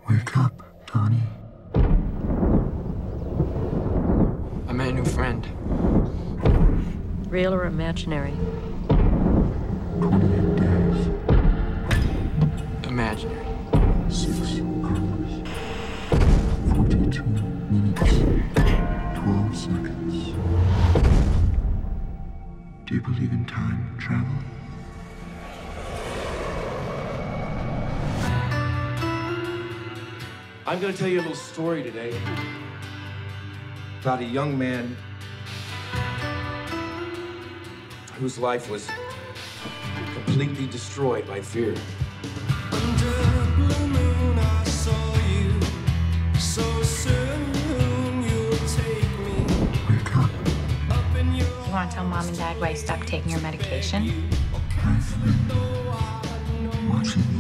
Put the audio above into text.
Wake up, Donnie. I met a new friend. Real or imaginary? 28 days. Imaginary. 6 hours. 42 minutes. 12 seconds. Do you believe in time travel? I'm going to tell you a little story today about a young man whose life was completely destroyed by fear. Under a blue moon, I saw you. So soon you'll take me. Wake up. Up in your You want to tell Mom and Dad why you stopped taking your medication? I've been watching